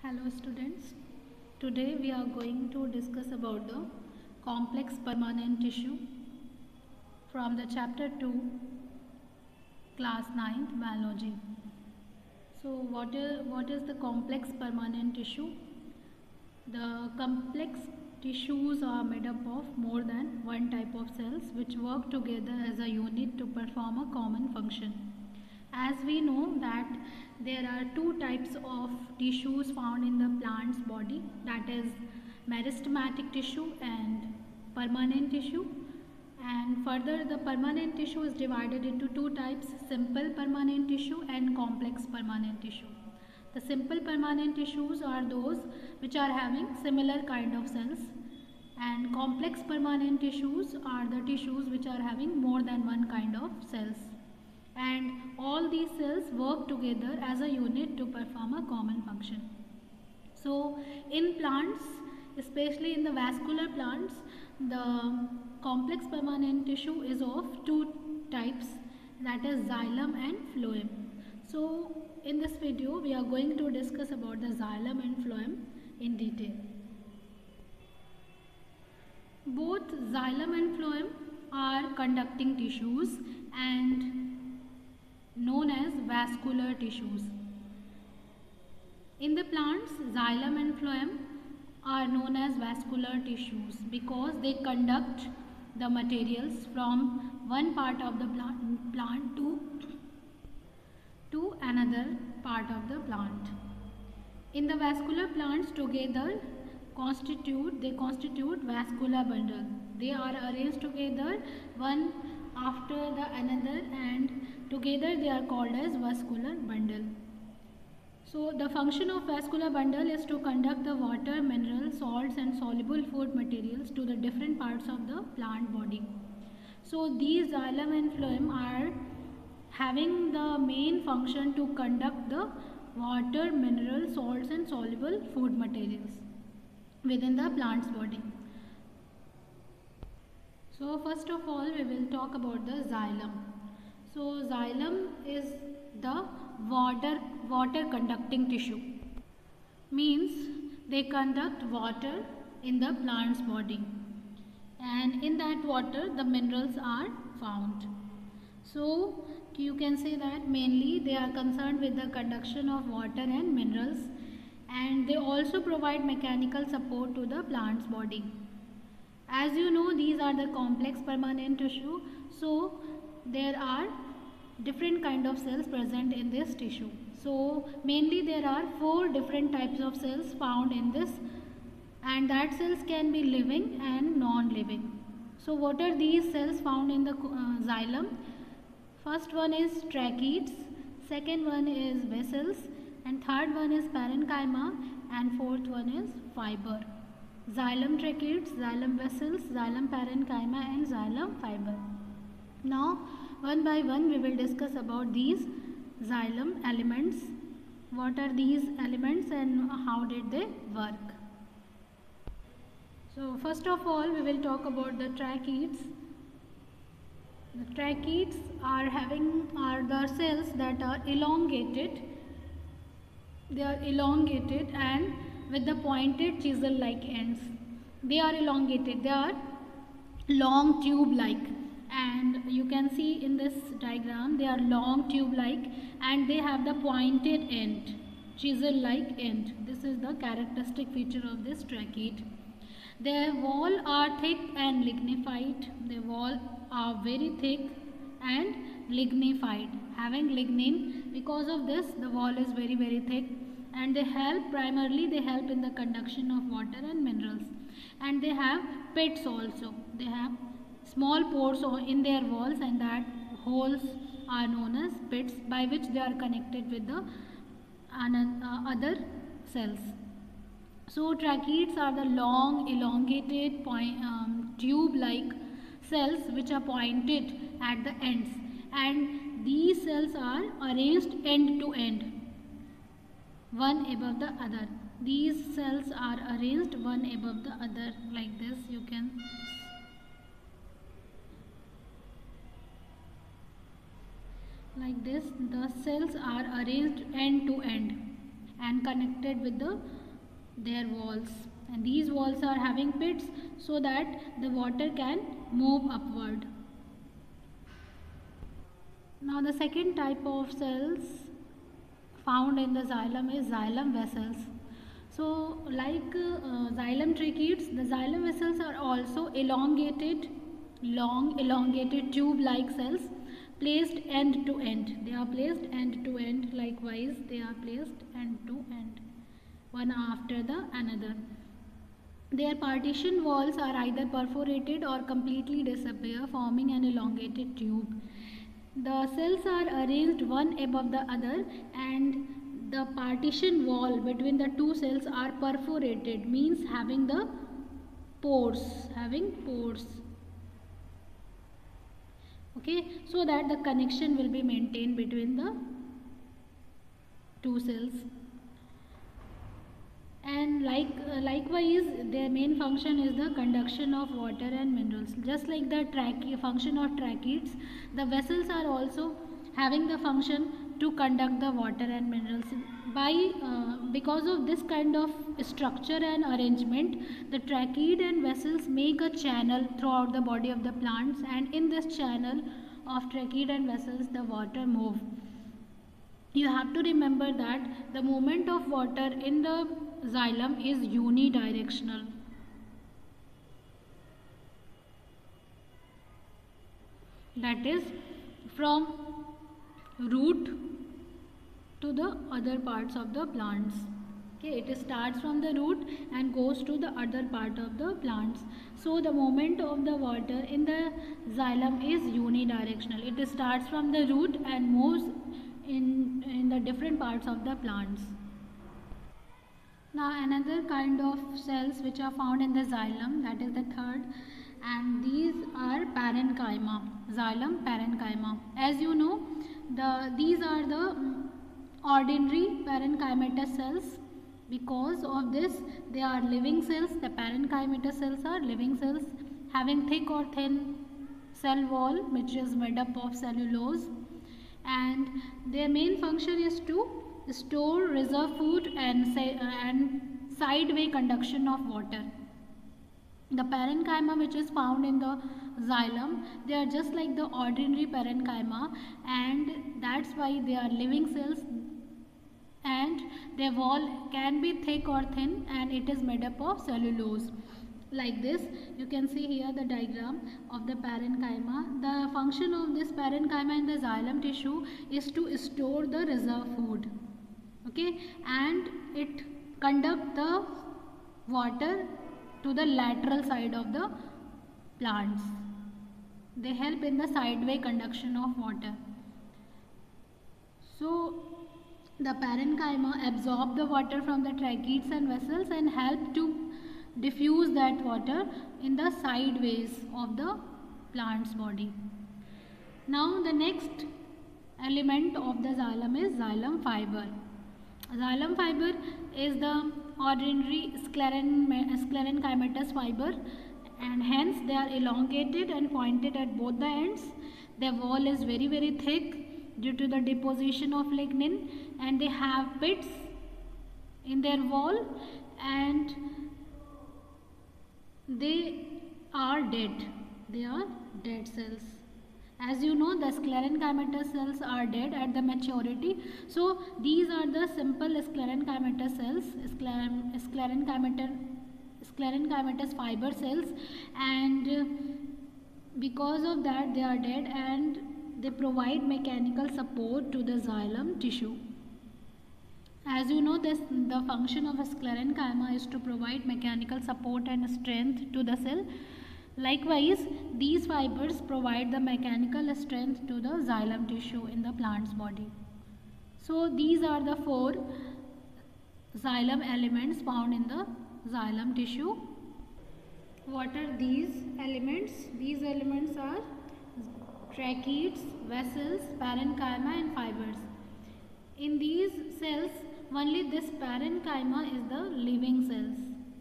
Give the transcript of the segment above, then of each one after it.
Hello students, today we are going to discuss about the complex permanent tissue from the chapter 2 class 9th biology. So what is the complex permanent tissue? The complex tissues are made up of more than one type of cells which work together as a unit to perform a common function. As we know that there are two types of tissues found in the plant's body, that is meristematic tissue and permanent tissue. And further, the permanent tissue is divided into two types: simple permanent tissue and complex permanent tissue. The simple permanent tissues are those which are having similar kind of cells, and complex permanent tissues are the tissues which are having more than one kind of cells. And all these cells work together as a unit to perform a common function. So in plants, especially in the vascular plants, the complex permanent tissue is of two types, that is xylem and phloem. So in this video we are going to discuss about the xylem and phloem in detail. Both xylem and phloem are conducting tissues and known as vascular tissues. In the plants, xylem and phloem are known as vascular tissues because they conduct the materials from one part of the plant to another part of the plant. In the vascular plants, together constitute vascular bundle. They are arranged together one after the another, and together they are called as vascular bundle. So the function of vascular bundle is to conduct the water, mineral, salts and soluble food materials to the different parts of the plant body. So these xylem and phloem are having the main function to conduct the water, mineral, salts and soluble food materials within the plant's body. So first of all we will talk about the xylem. So xylem is the water conducting tissue, means they conduct water in the plant's body, and in that water the minerals are found. So you can say that mainly they are concerned with the conduction of water and minerals, and they also provide mechanical support to the plant's body. As you know, these are the complex permanent tissue, so there are different kind of cells present in this tissue. So mainly there are 4 different types of cells found in this, and that cells can be living and non-living. So what are these cells found in the xylem? First one is tracheids, second one is vessels, and third one is parenchyma, and fourth one is fiber. Xylem tracheids, xylem vessels, xylem parenchyma and xylem fiber. Now one by one we will discuss about these xylem elements. What are these elements and how did they work? So first of all we will talk about the tracheids. The tracheids are the cells that are elongated. They are elongated and with the pointed chisel like ends. They are elongated, they are long tube like, and you can see in this diagram they are long tube like and they have the pointed end, chisel like end. This is the characteristic feature of this tracheid. Their wall are thick and lignified. Their wall are very thick and lignified, having lignin. Because of this the wall is very thick, and they help in the conduction of water and minerals. And they have pits also. They have small pores in their walls, and that holes are known as pits, by which they are connected with the other cells. So tracheids are the long elongated tube like cells which are pointed at the ends, and these cells are arranged end to end, one above the other. These cells are arranged one above the other like this. You can like this, the cells are arranged end to end, and connected with their walls, and these walls are having pits so that the water can move upward. Now the second type of cells found in the xylem is xylem vessels. So like xylem tracheids, the xylem vessels are also elongated, long elongated tube-like cells placed end to end. They are placed end to end, likewise they are placed end to end, one after the another. Their partition walls are either perforated or completely disappear, forming an elongated tube. The cells are arranged one above the other, and the partition wall between the two cells are perforated, means having the pores, okay, so that the connection will be maintained between the two cells. And likewise their main function is the conduction of water and minerals. Just like the function of tracheids, the vessels are also having the function to conduct the water and minerals. Because of this kind of structure and arrangement, the tracheid and vessels make a channel throughout the body of the plants, and in this channel of tracheid and vessels the water move. You have to remember that the movement of water in the xylem is unidirectional. That is, from root to the other parts of the plants. Okay, it starts from the root and goes to the other part of the plants. So the movement of the water in the xylem is unidirectional. It starts from the root and moves in the different parts of the plants. Now another kind of cells which are found in the xylem, that is the third, and these are parenchyma, xylem parenchyma. As you know, these are the ordinary parenchymatous cells. Because of this, they are living cells. The parenchymatous cells are living cells having thick or thin cell wall which is made up of cellulose, and their main function is to store reserve food and sideway conduction of water. The parenchyma which is found in the xylem, they are just like the ordinary parenchyma, and that's why they are living cells, and their wall can be thick or thin, and it is made up of cellulose. Like this, you can see here the diagram of the parenchyma. The function of this parenchyma in the xylem tissue is to store the reserve food, okay, and it conduct the water to the lateral side of the plants. They help in the sideway conduction of water. So the parenchyma absorb the water from the tracheids and vessels and help to diffuse that water in the sideways of the plant's body. Now the next element of the xylem is xylem fiber. Xylem fiber is the ordinary sclerenchymatous fiber, and hence they are elongated and pointed at both the ends. Their wall is very thick due to the deposition of lignin, and they have pits in their wall, and they are dead. They are dead cells. As you know, the sclerenchymatous cells are dead at the maturity. So these are the simple sclerenchymatous cells, sclerenchymatous fiber cells, and because of that they are dead, and they provide mechanical support to the xylem tissue. As you know, the function of a sclerenchyma is to provide mechanical support and strength to the cell. Likewise, these fibers provide the mechanical strength to the xylem tissue in the plant's body. So these are the four xylem elements found in the xylem tissue. What are these elements? These elements are tracheids, vessels, parenchyma and fibers. In these cells, only this parenchyma is the living cells,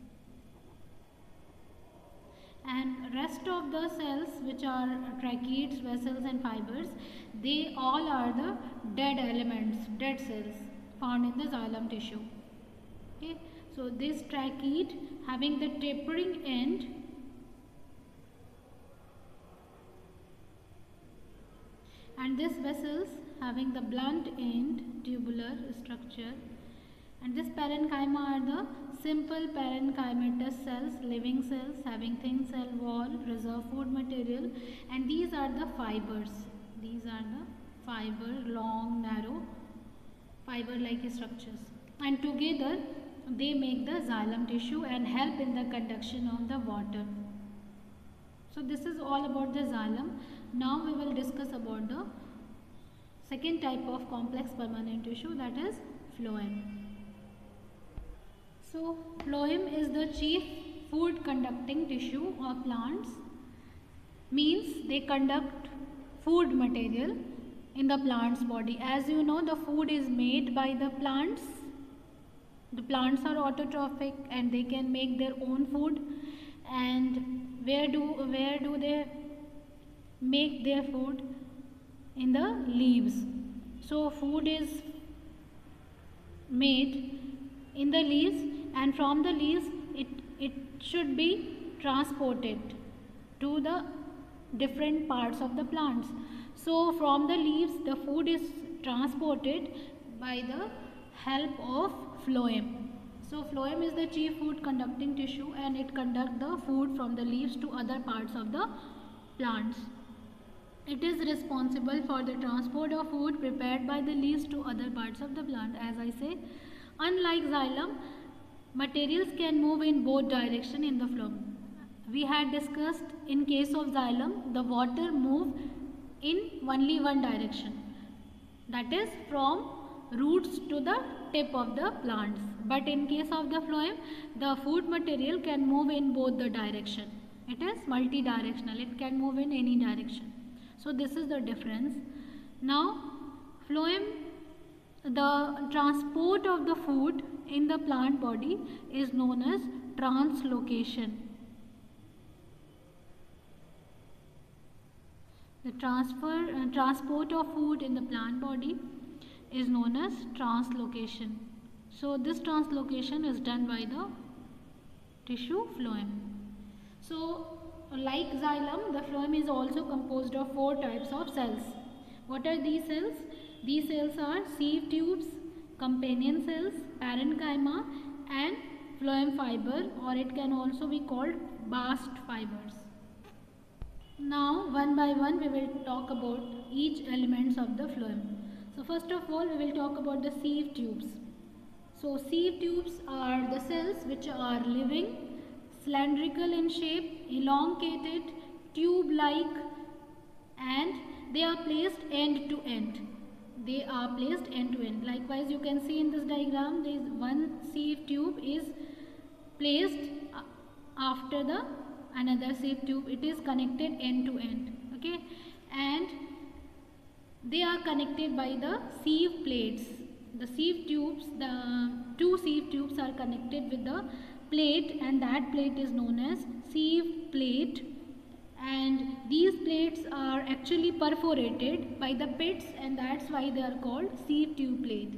and rest of the cells, which are tracheids, vessels and fibers, they all are the dead elements, dead cells. found in the xylem tissue. Okay, so this trachea having the tapering end and this vessels having the blunt end tubular structure, and this parenchyma are the simple parenchymatous cells, living cells having thin cell wall, reserve food material, and these are the fibers. These are the fiber, long, narrow, fiber-like structures, and together they make the xylem tissue and help in the conduction of the water. So this is all about the xylem. Now we will discuss about the second type of complex permanent tissue, that is phloem. So phloem is the chief food conducting tissue of plants, means they conduct food material in the plant's body. As you know, the food is made by the plants. The plants are autotrophic and they can make their own food. And where do they make their food? In the leaves. So food is made in the leaves, and from the leaves it should be transported to the different parts of the plants. So from the leaves the food is transported by the help of phloem. So phloem is the chief food conducting tissue and it conducts the food from the leaves to other parts of the plants. It is responsible for the transport of food prepared by the leaves to other parts of the plant. As I say, unlike xylem, materials can move in both directions in the phloem. We had discussed in case of xylem, the water move in only one direction, that is from roots to the tip of the plants. But in case of the phloem, the food material can move in both the direction. It is multi-directional. It can move in any direction. So this is the difference. Now phloem, the transport of the food in the plant body is known as translocation. The transport of food in the plant body is known as translocation. So this translocation is done by the tissue phloem. So like xylem, the phloem is also composed of 4 types of cells. What are these cells? These cells are sieve tubes, companion cells, parenchyma and phloem fiber, or it can also be called bast fibers. Now one by one we will talk about each elements of the phloem. So first of all we will talk about the sieve tubes. So sieve tubes are the cells which are living, cylindrical in shape, elongated, tube-like, and they are placed end to end. They are placed end to end. Likewise, you can see in this diagram, there is one sieve tube is placed after the another sieve tube. It is connected end to end. Okay, and they are connected by the sieve plates. The sieve tubes, the 2 sieve tubes are connected with the plate, and that plate is known as sieve plate, and these plates are actually perforated by the pits, and that's why they are called sieve tube plate.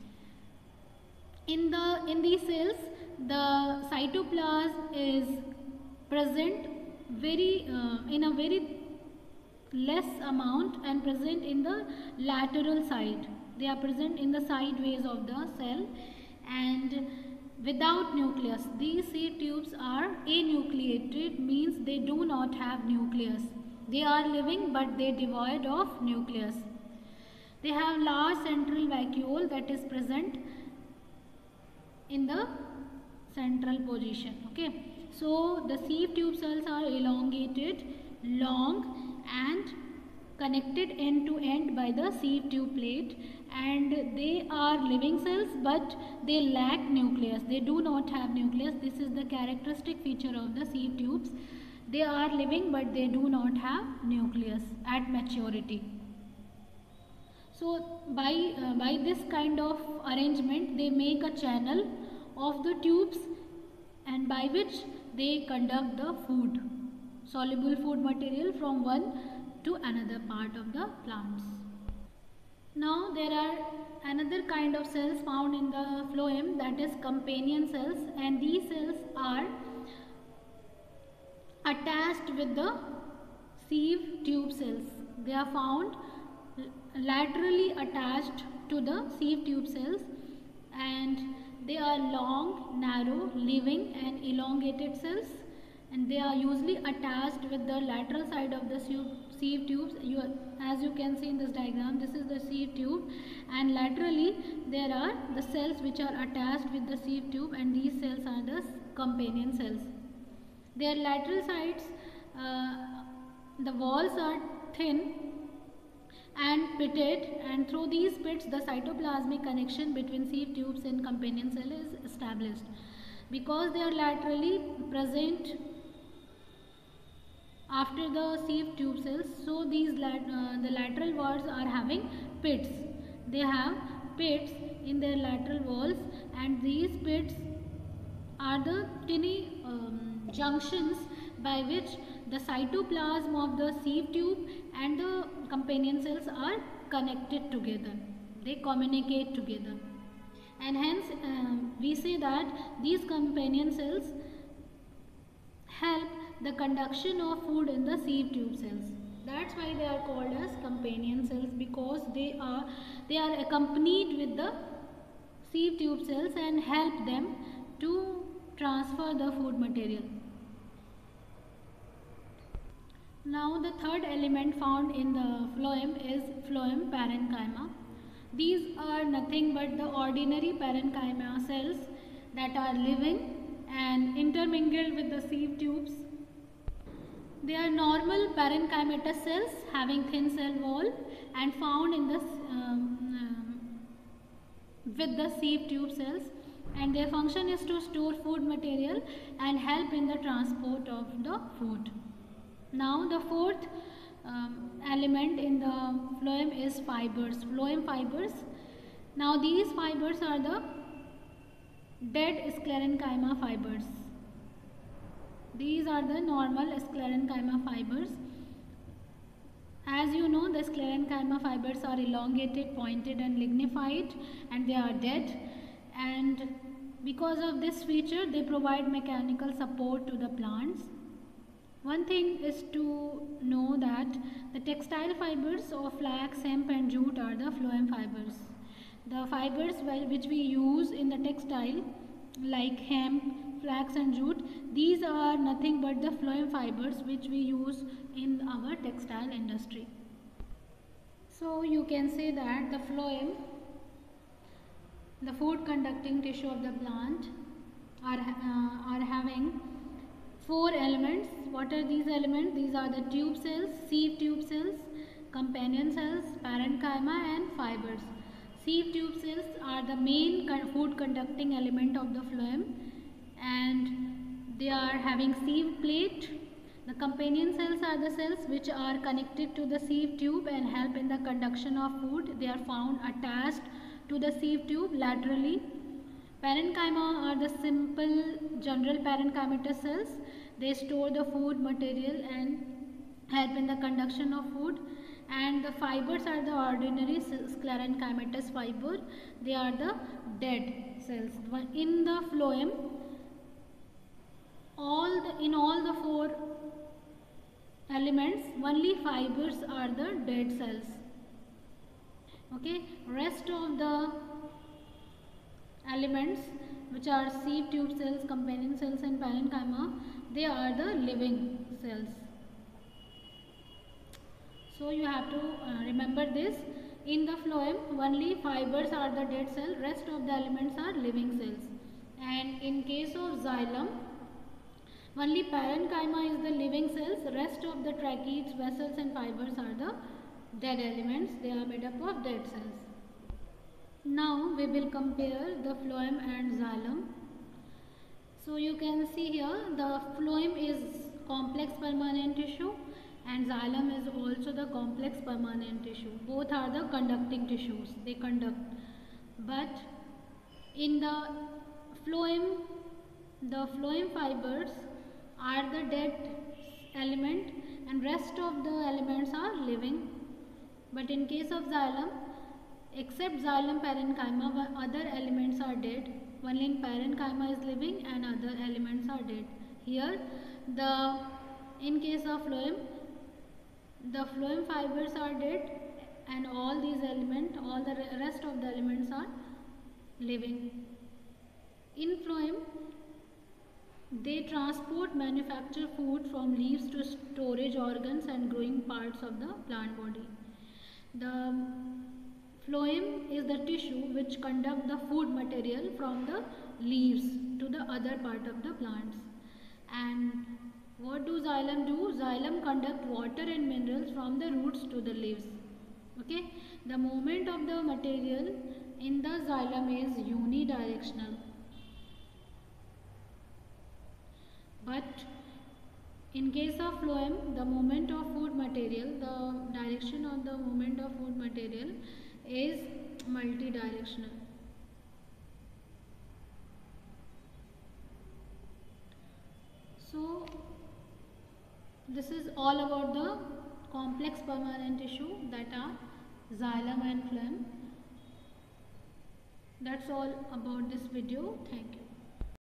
In these cells the cytoplasm is present in a very less amount and present in the lateral side. They are present in the sideways of the cell and without nucleus. These sieve tubes are anucleated, means they do not have nucleus. They are living but they devoid of nucleus. They have large central vacuole that is present in the central position. Okay, so the sieve tube cells are elongated, long and connected end to end by the sieve tube plate, and they are living cells but they lack nucleus. They do not have nucleus. This is the characteristic feature of the sieve tubes. They are living but they do not have nucleus at maturity. So by this kind of arrangement they make a channel of the tubes and by which they conduct the food, soluble food material from one to another part of the plants. Now there are another kind of cells found in the phloem, that is companion cells, and these cells are attached with the sieve tube cells. They are found laterally attached to the sieve tube cells, and they are long, narrow, living and elongated cells, and they are usually attached with the lateral side of the sieve tubes. As you can see in this diagram, this is the sieve tube, and laterally there are the cells which are attached with the sieve tube, and these cells are the companion cells. Their lateral sides, the walls are thin and pitted, and through these pits the cytoplasmic connection between sieve tubes and companion cell is established. Because they are laterally present after the sieve tube cells, so these the lateral walls are having pits. They have pits in their lateral walls, and these pits are the tiny junctions by which the cytoplasm of the sieve tube and the companion cells are connected together. They communicate together, and hence we say that these companion cells help the conduction of food in the sieve tube cells. That's why they are called as companion cells, because they are accompanied with the sieve tube cells and help them to transfer the food material. Now the third element found in the phloem is phloem parenchyma. These are nothing but the ordinary parenchyma cells that are living and intermingled with the sieve tubes. They are normal parenchymatous cells having thin cell wall and found in the with the sieve tube cells, and their function is to store food material and help in the transport of the food. Now the fourth element in the phloem is fibers, phloem fibers. Now these fibers are the dead sclerenchyma fibers. These are the normal sclerenchyma fibers. As you know, the sclerenchyma fibers are elongated, pointed and lignified, and they are dead, and because of this feature they provide mechanical support to the plants. One thing is to know that the textile fibers of flax, hemp and jute are the phloem fibers. The fibers which we use in the textile like hemp, flax and jute, these are nothing but the phloem fibers which we use in our textile industry. So you can say that the phloem, the food conducting tissue of the plant, are having four elements. What are these elements? These are the tube cells, sieve tube cells, companion cells, parenchyma and fibers. Sieve tube cells are the main food conducting element of the phloem, and they are having sieve plate. The companion cells are the cells which are connected to the sieve tube and help in the conduction of food. They are found attached to the sieve tube laterally. Parenchyma are the simple general parenchymatous cells. They store the food material and help in the conduction of food. And the fibers are the ordinary sclerenchymatous fiber. They are the dead cells. In the phloem, in all the four elements, only fibers are the dead cells. Okay, rest of the elements, which are sieve tube cells, companion cells and parenchyma, they are the living cells. So you have to remember this. In the phloem, only fibers are the dead cell, rest of the elements are living cells. And in case of xylem, only parenchyma is the living cells, rest of the tracheids, vessels and fibers are the dead elements. They are made up of dead cells. Now we will compare the phloem and xylem. So you can see here the phloem is complex permanent tissue and xylem is also the complex permanent tissue. Both are the conducting tissues, they conduct. But in the phloem fibers are the dead element and rest of the elements are living. But in case of xylem, Except xylem parenchyma, other elements are dead. Only parenchyma is living and other elements are dead. Here, in case of phloem, the phloem fibers are dead and all these elements, all the rest of the elements are living. In phloem, they transport, manufacture food from leaves to storage organs and growing parts of the plant body. The phloem is the tissue which conduct the food material from the leaves to the other part of the plants. And what do xylem do? Xylem conduct water and minerals from the roots to the leaves. Okay, the movement of the material in the xylem is unidirectional. But in case of phloem, the movement of food material, the direction of the movement of food material is multidirectional. So, this is all about the complex permanent tissue that are xylem and phloem. That's all about this video. Thank you.